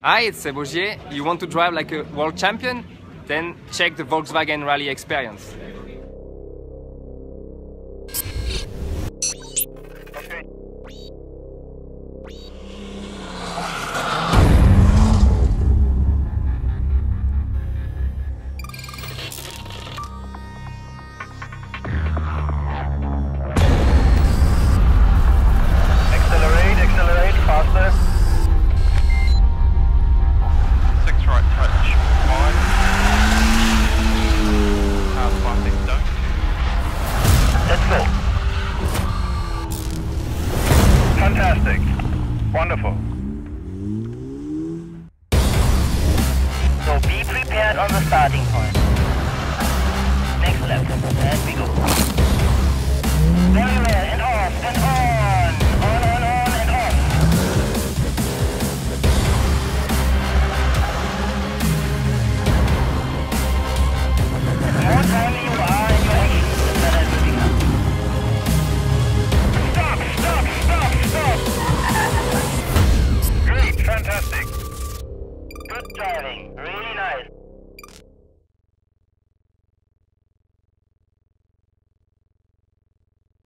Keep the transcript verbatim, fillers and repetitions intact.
Hi, it's Sebogier. You want to drive like a world champion? Then check the Volkswagen Rally Experience. Accelerate, accelerate, faster. Six right touch, five. Half five, don't. Let's go. Fantastic. Wonderful. So be prepared on the starting point. Next lap. And we go. Very well. And off. And on.